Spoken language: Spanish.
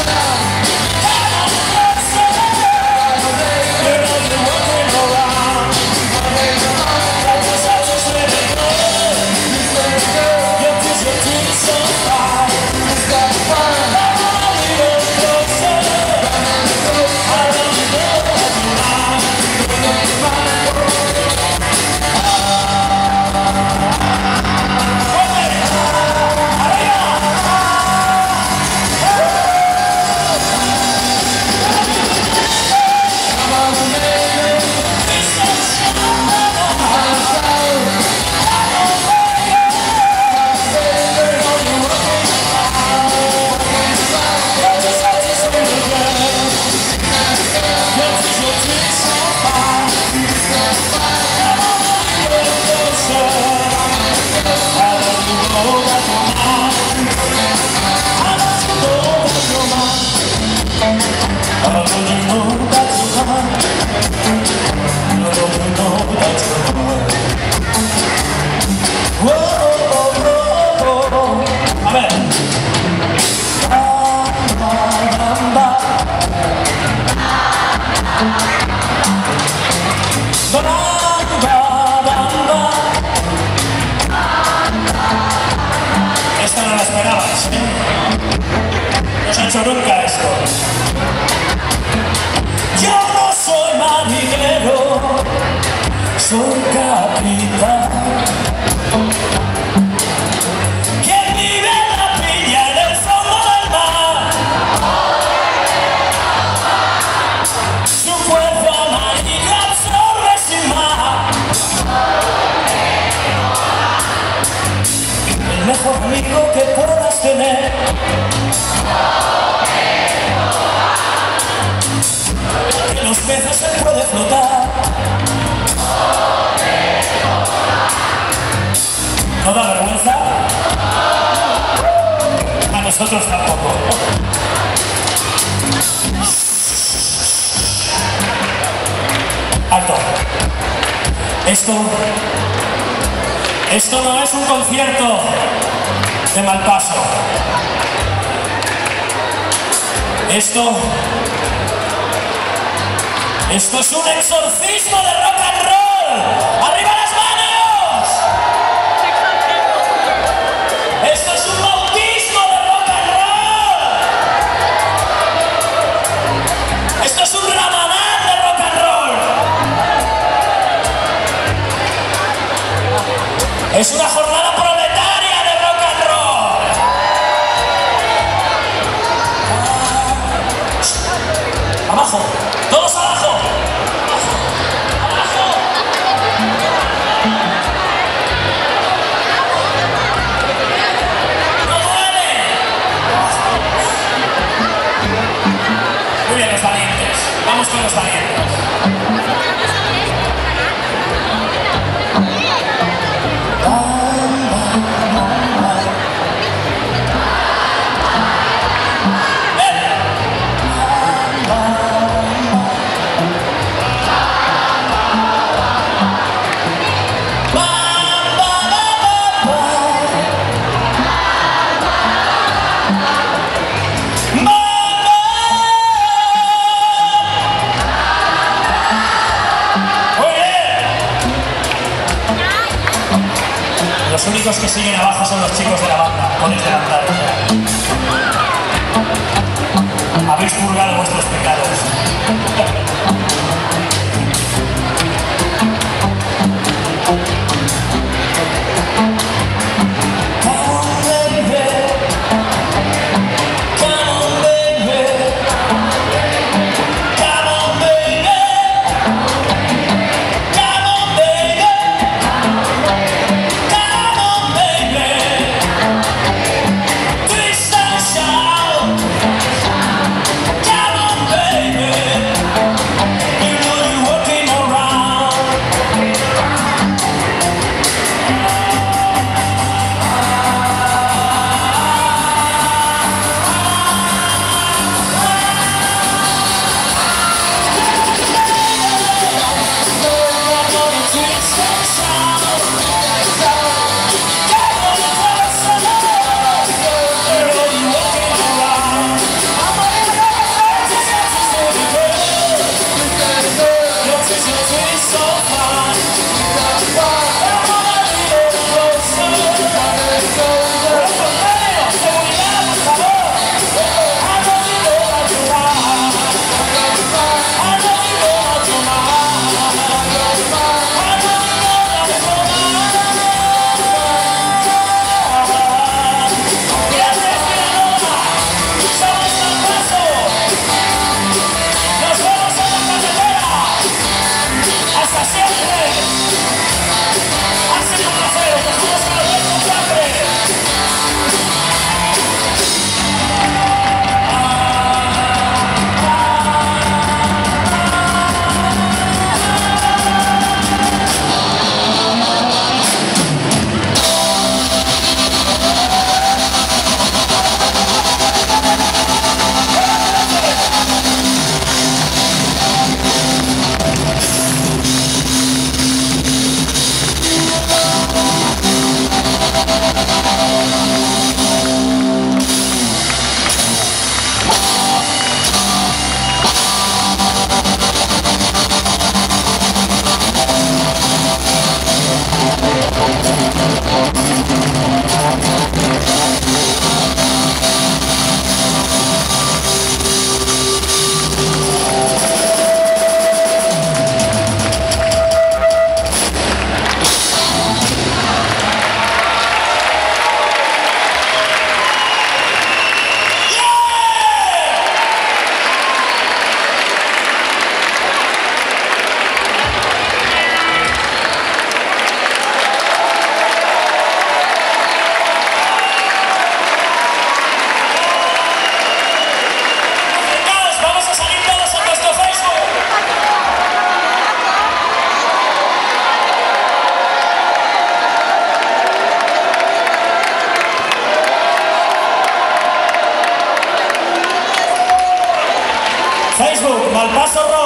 Esta no la esperabas, ¿eh? No se ha hecho nunca esto. Yo no soy marinero, soy capitán. Quien vive en la pilla en el fondo del mar. Su cuerpo amarillo absorbe sin más. El mejor amigo que puedas tener. Que los peces se puede flotar. ¿No da vergüenza? A nosotros tampoco. Alto. Esto no es un concierto de mal paso. Esto es un exorcismo de rock and roll. ¡Arriba las manos! Esto es un bautismo de rock and roll. Esto es un ramadán de rock and roll. Es una jornada proletaria de rock and roll. Abajo, todos abajo. ¡No duele! Muy bien, los valientes. Vamos con los valientes. Los únicos que siguen abajo son los chicos de la banda, podéis levantaros. Habéis purgado vuestros pecados. Baby Paso rojo.